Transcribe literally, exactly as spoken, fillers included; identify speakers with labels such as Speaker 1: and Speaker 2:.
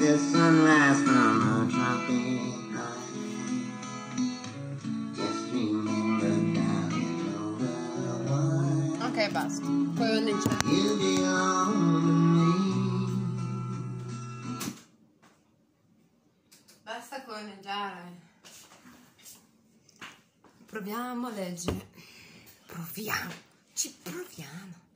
Speaker 1: the sunrise from a tropic island. Just remember darling, over one.
Speaker 2: Ok, basta. Poi non c'è.
Speaker 1: You belong to me.
Speaker 2: Basta coneggiare. Proviamo a leggere. Proviamo. Ci proviamo.